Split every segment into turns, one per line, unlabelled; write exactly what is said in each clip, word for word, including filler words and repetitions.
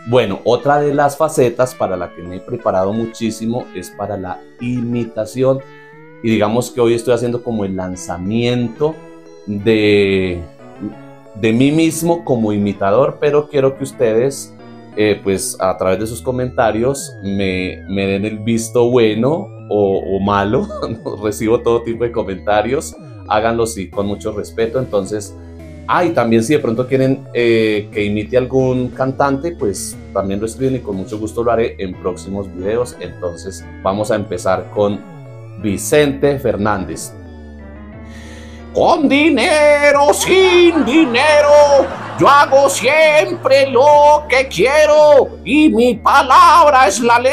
Bueno, otra de las facetas para la que me he preparado muchísimo es para la imitación. Y digamos que hoy estoy haciendo como el lanzamiento de, de mí mismo como imitador, pero quiero que ustedes, eh, pues a través de sus comentarios, me, me den el visto bueno o, o malo. Recibo todo tipo de comentarios, háganlo sí con mucho respeto. Entonces, ah, y también si de pronto quieren eh, que imite algún cantante, pues también lo escriben y con mucho gusto lo haré en próximos videos. Entonces vamos a empezar con Vicente Fernández. Con dinero, sin dinero, yo hago siempre lo que quiero y mi palabra es la ley.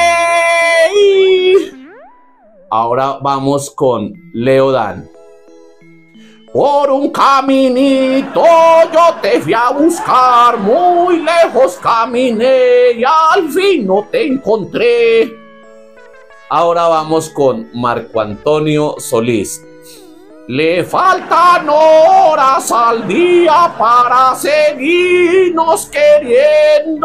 Ahora vamos con Leo Dan. Por un caminito yo te fui a buscar, muy lejos caminé y al fin no te encontré. Ahora vamos con Marco Antonio Solís. Le faltan horas al día para seguirnos queriendo.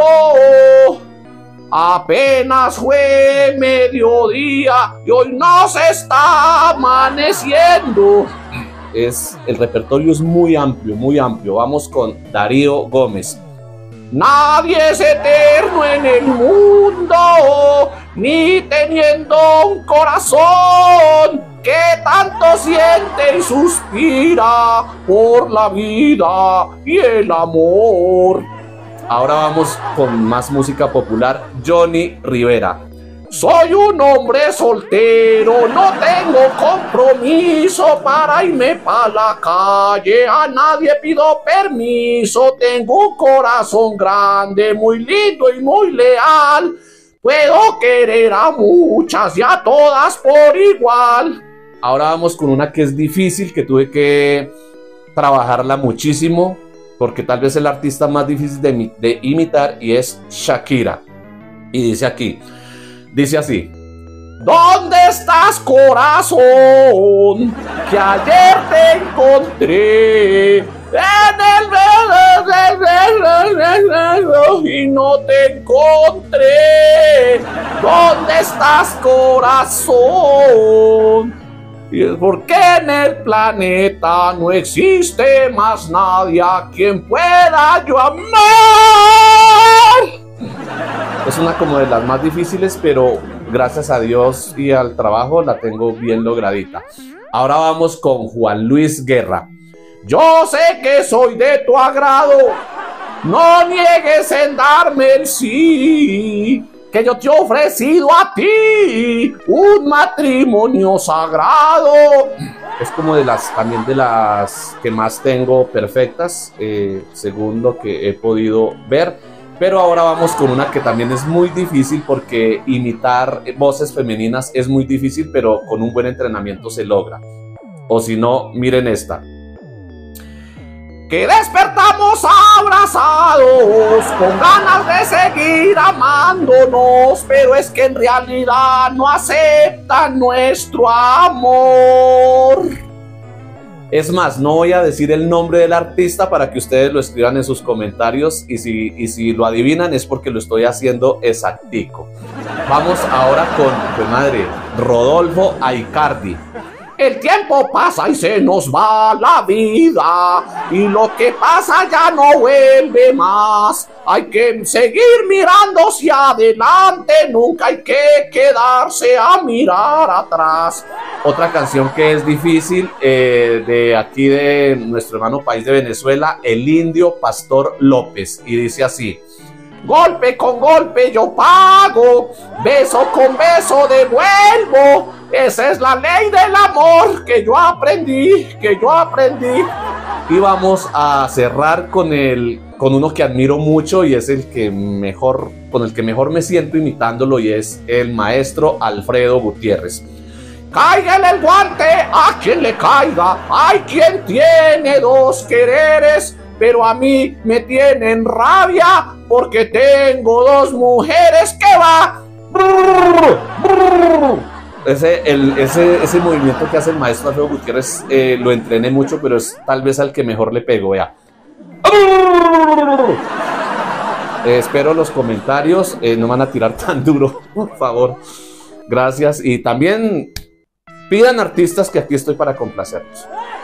Apenas fue mediodía y hoy nos está amaneciendo. Es, el repertorio es muy amplio, muy amplio. Vamos con Darío Gómez. Nadie es eterno en el mundo, ni teniendo un corazón que tanto siente y suspira por la vida y el amor. Ahora vamos con más música popular. Johnny Rivera. Soy un hombre soltero, no tengo compromiso para irme para la calle, a nadie pido permiso, tengo un corazón grande, muy lindo y muy leal, puedo querer a muchas y a todas por igual. Ahora vamos con una que es difícil, que tuve que trabajarla muchísimo, porque tal vez es el artista más difícil de, de imitar, y es Shakira. Y dice aquí... Dice así. ¿Dónde estás, corazón? Que ayer te encontré en el y no te encontré. ¿Dónde estás, corazón? Y es porque en el planeta no existe más nadie a quien pueda yo amar. Es una como de las más difíciles, pero gracias a Dios y al trabajo la tengo bien logradita. Ahora vamos con Juan Luis Guerra. Yo sé que soy de tu agrado, no niegues en darme el sí, que yo te he ofrecido a ti un matrimonio sagrado. Es como de las, también de las que más tengo perfectas, eh, según lo que he podido ver. Pero ahora vamos con una que también es muy difícil, porque imitar voces femeninas es muy difícil, pero con un buen entrenamiento se logra. O si no, miren esta. Que despertamos abrazados, con ganas de seguir amándonos, pero es que en realidad no aceptan nuestro amor. Es más, no voy a decir el nombre del artista para que ustedes lo escriban en sus comentarios, y si, y si lo adivinan es porque lo estoy haciendo exactico. Vamos ahora con, pues madre, Rodolfo Aicardi. El tiempo pasa y se nos va la vida, y lo que pasa ya no vuelve más. Hay que seguir mirando hacia adelante, nunca hay que quedarse a mirar atrás. Otra canción que es difícil, eh, de aquí de nuestro hermano país de Venezuela, El Indio Pastor López, y dice así. Golpe con golpe yo pago, beso con beso devuelvo. Esa es la ley del amor que yo aprendí, que yo aprendí. Y vamos a cerrar con, el, con uno que admiro mucho, y es el que mejor, con el que mejor me siento imitándolo, y es el maestro Alfredo Gutiérrez. Cáigale el guante a quien le caiga, hay quien tiene dos quereres, pero a mí me tienen rabia porque tengo dos mujeres que va. Ese, el, ese, ese movimiento que hace el maestro Alfredo Gutiérrez, eh, lo entrené mucho, pero es tal vez al que mejor le pego, vea. Eh, espero los comentarios, eh, no van a tirar tan duro, por favor. Gracias. Y también pidan artistas que aquí estoy para complacerlos.